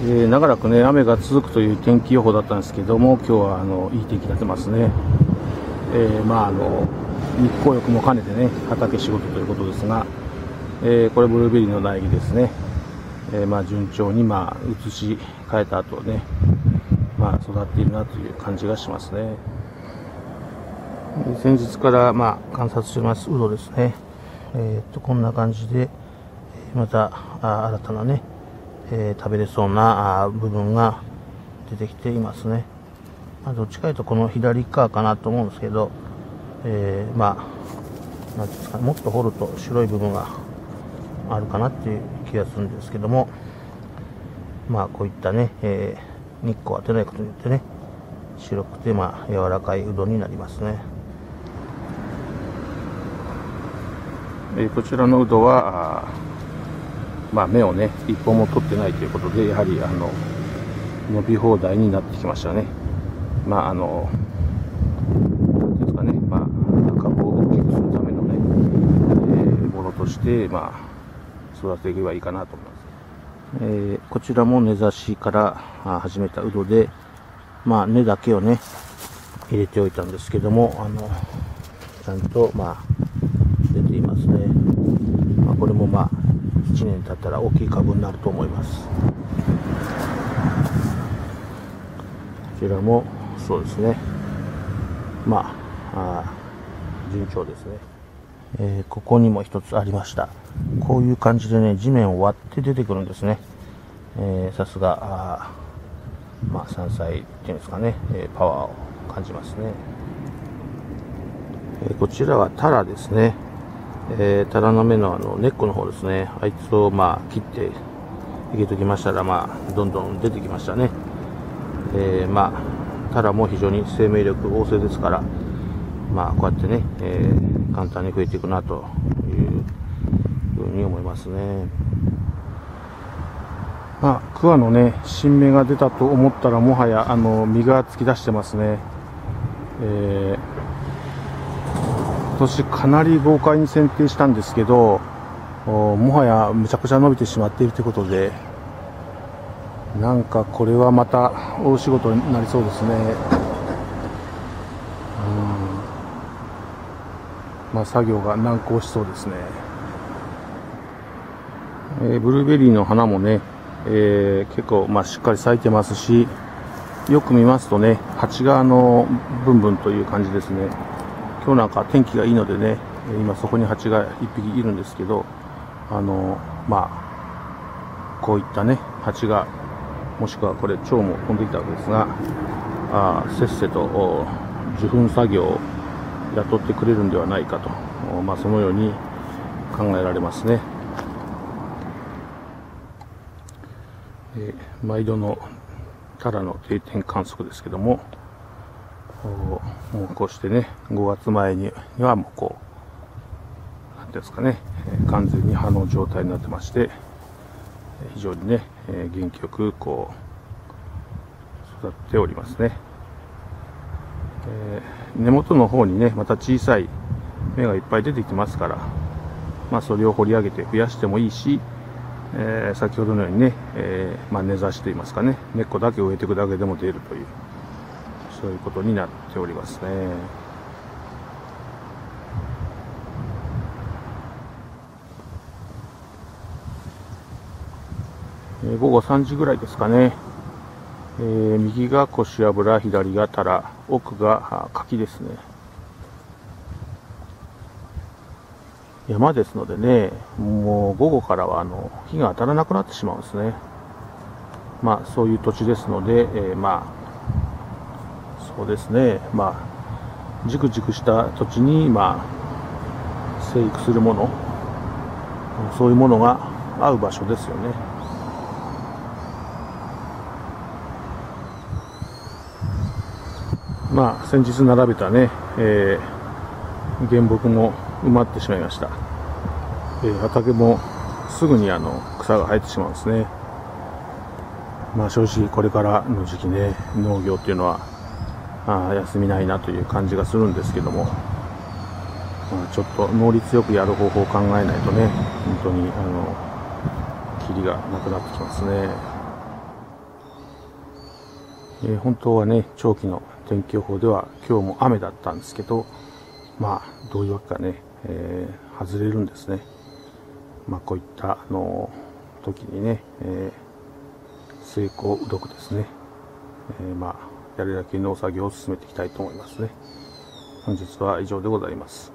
長らくね雨が続くという天気予報だったんですけども、今日はいい天気になってますね。日光浴も兼ねてね畑仕事ということですが、これブルーベリーの苗木ですね。順調に移し替えた後ね、育っているなという感じがしますね。先日から観察してますウドですね。こんな感じでまた新たなね、食べれそうな部分が出てきていますね。どっちかというとこの左側かなと思うんですけど、なんですかね、もっと掘ると白い部分があるかなっていう気がするんですけども、こういったね、日光を当てないことによってね白くて柔らかいうどんになりますね。こちらのうどは芽をね一本も取ってないということで、やはり伸び放題になってきましたね。なんですかね、株を大きくするためのね、ものとして育てていけばいいかなと思います。こちらも根差しから始めたうどで、根だけをね入れておいたんですけども、ちゃんと出ていますね。これも1年経ったら大きい株になると思います。こちらもそうですね、順調ですね。ここにも一つありました。こういう感じでね地面を割って出てくるんですね。さすが山菜っていうんですかね、パワーを感じますね。こちらはタラですね。タラの芽の根っこの方ですね。あいつを切って入れときましたらどんどん出てきましたね。タラも非常に生命力旺盛ですから、こうやってね、簡単に増えていくなというふうに思いますね。桑のね新芽が出たと思ったら、もはや実が突き出してますね。今年かなり豪快に剪定したんですけど、もはやむちゃくちゃ伸びてしまっているということで、なんかこれはまた大仕事になりそうですね。作業が難航しそうですね。ブルーベリーの花もね、結構しっかり咲いてますし、よく見ますとね蜂がブンブンという感じですね。今日なんか天気がいいのでね、今そこに蜂が1匹いるんですけど、こういったね蜂が、もしくはこれ蝶も飛んできたわけですが、せっせと受粉作業を雇ってくれるんではないかと、そのように考えられますね。毎度のタラの定点観測ですけども、もうこうしてね5月前にはもうこうなんていうんですかね、完全に葉の状態になってまして、非常にね、元気よくこう育っておりますね。根元の方にねまた小さい芽がいっぱい出てきますから、それを掘り上げて増やしてもいいし、先ほどのようにね、根差しといいますかね、根っこだけ植えていくだけでも出るという、そういうことになっておりますね。午後3時ぐらいですかね。右がコシ油、左がタラ、奥が柿ですね。山ですのでね、もう午後からは日が当たらなくなってしまうんですね。そういう土地ですので、そうですね、じくじくした土地に生育するもの、そういうものが合う場所ですよね。先日並べたね、原木も埋まってしまいました。畑もすぐに草が生えてしまうんですね。正直これからの時期ね、農業っていうのは休みないなという感じがするんですけども、ちょっと能率よくやる方法を考えないとね、本当にキリがなくなってきますね。 本当はね、長期の天気予報では今日も雨だったんですけど、まあ、どういうわけかね、外れるんですね。まあ、こういった時にね、成功うどくですね。まあ、やるだけ農作業を進めていきたいと思いますね。本日は以上でございます。